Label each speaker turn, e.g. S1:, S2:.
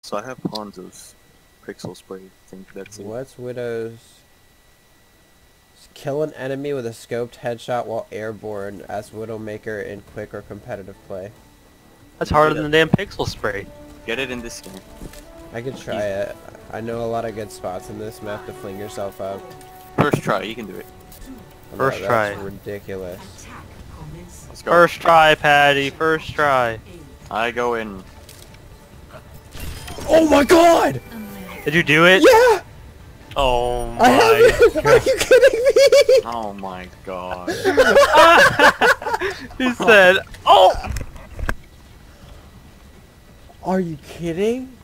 S1: So I have Hanzo's pixel spray. I think that's it.
S2: What's Widow's? Kill an enemy with a scoped headshot while airborne as Widowmaker in quick or competitive play.
S3: That's harder than the damn pixel spray.
S1: Get it in this game.
S2: I could try it. I know a lot of good spots in this map to fling yourself up.
S1: First try, you can do it.
S3: First
S2: That's
S3: try.
S2: ridiculous.
S1: Let's go.
S3: First try, Patty. First try.
S1: I go in.
S2: Oh my god!
S3: Did you do it?
S2: Yeah!
S3: Oh
S2: I have
S3: my
S2: it! Are you kidding me?
S1: Oh my god.
S3: He said, "Oh."
S2: Are you kidding?